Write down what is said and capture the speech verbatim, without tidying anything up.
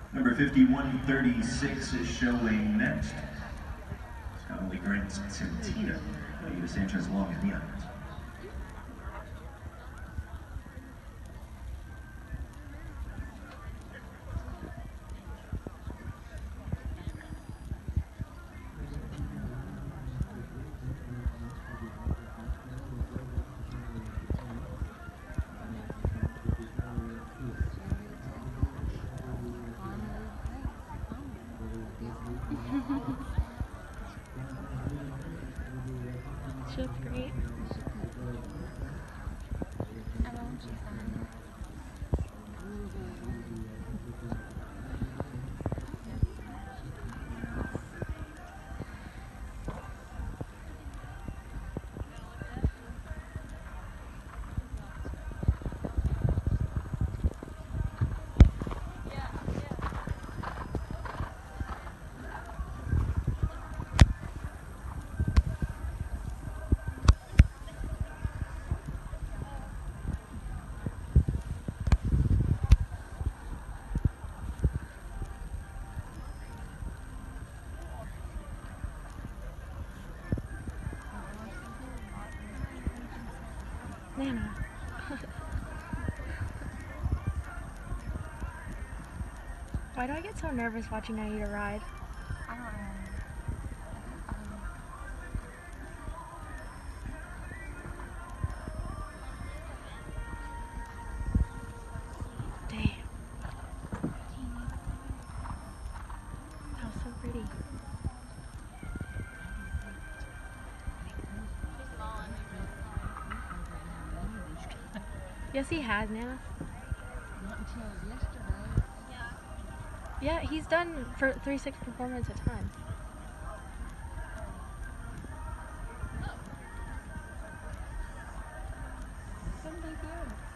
Number fifty-one thirty-six is showing next. Scott Lee Grant's Santina. Ida Sanchez along in the honors. She looks great. I know she's fine. Nana. Why do I get so nervous watching Aida ride? I don't know. Um, Damn. That was so pretty. Yes, he has, Nana. Not until yesterday. Yeah, he's done for three six performance a ton. Someday good.